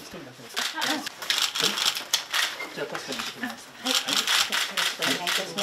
人だけですか。はい。じゃあ確かにしてください。はい。よろしくお願いいたします。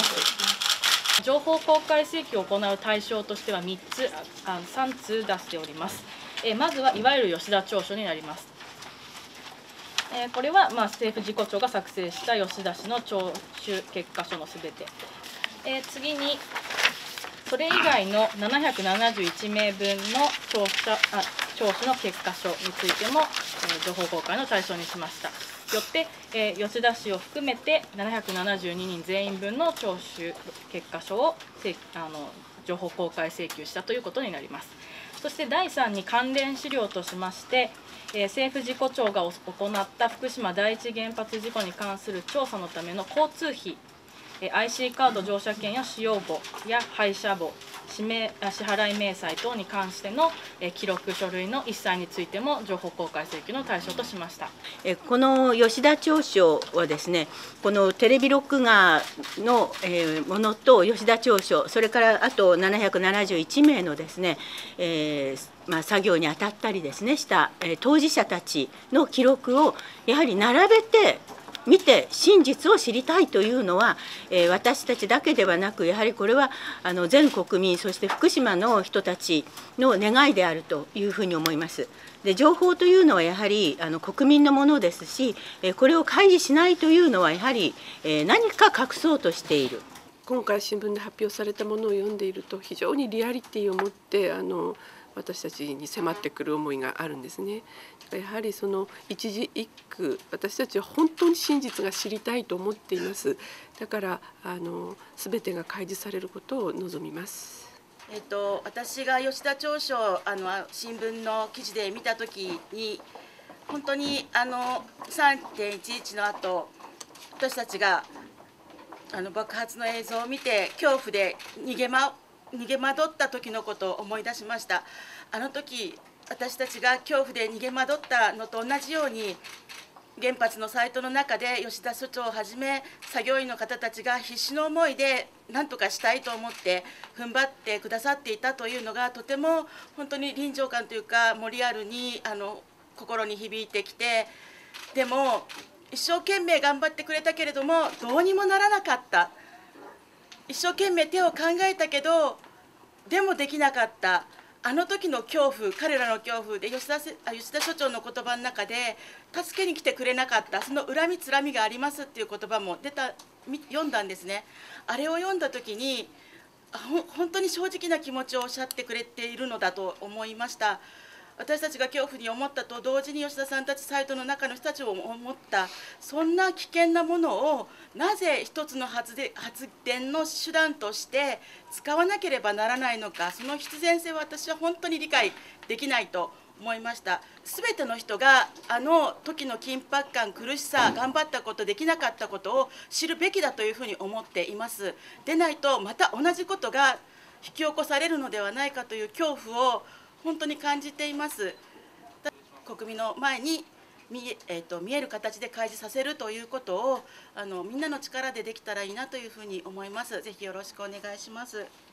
情報公開請求を行う対象としては3通出しております。まずはいわゆる吉田調書になります。これは政府事故調が作成した吉田氏の聴取結果書のすべて。次にそれ以外の771名分の聴取の結果書についても情報公開の対象にしました。よって吉田氏を含めて772人全員分の聴取結果書を情報公開請求したということになります。そして第3に関連資料としまして、政府事故調が行った福島第一原発事故に関する調査のための交通費、IC カード乗車券や使用簿や配車簿、支払い明細等に関しての記録書類の一切についても情報公開請求の対象としました。 この吉田調書はですね、このテレビ録画のものと吉田調書、それからあと771名のですね、作業に当たったりですねした当事者たちの記録をやはり並べて見て真実を知りたいというのは、私たちだけではなく、やはりこれは全国民、そして福島の人たちの願いであるというふうに思います。で、情報というのはやはり国民のものですし、これを開示しないというのはやはり何か隠そうとしている。 今回新聞で発表されたものを読んでいると、非常にリアリティを持って私たちに迫ってくる思いがあるんですね。やはりその一字一句、私たちは本当に真実が知りたいと思っています。だから全てが開示されることを望みます。 私が吉田調書新聞の記事で見たときに、本当に3.11 の後、私たちが爆発の映像を見て恐怖で逃げ惑った時のことを思い出しました。あの時私たちが恐怖で逃げ惑ったのと同じように、原発のサイトの中で吉田所長をはじめ作業員の方たちが必死の思いで何とかしたいと思って踏ん張ってくださっていたというのが、とても本当に臨場感というかモリアルに心に響いてきて、でも一生懸命頑張ってくれたけれどもどうにもならなかった、一生懸命手を考えたけどでもできなかった、あの時の恐怖、彼らの恐怖で吉田所長の言葉の中で助けに来てくれなかった、その恨みつらみがありますっていう言葉も読んだんですね。あれを読んだ時に本当に正直な気持ちをおっしゃってくれているのだと思いました。私たちが恐怖に思ったと同時に吉田さんたちサイトの中の人たちを思った、そんな危険なものをなぜ一つの発電の手段として使わなければならないのか、その必然性は私は本当に理解できないと思いました。すべての人が時の緊迫感、苦しさ、頑張ったこと、できなかったことを知るべきだというふうに思っています。でないとまた同じことが引き起こされるのではないかという恐怖を本当に感じています。国民の前に見える形で開示させるということをみんなの力でできたらいいなというふうに思います。ぜひよろしくお願いします。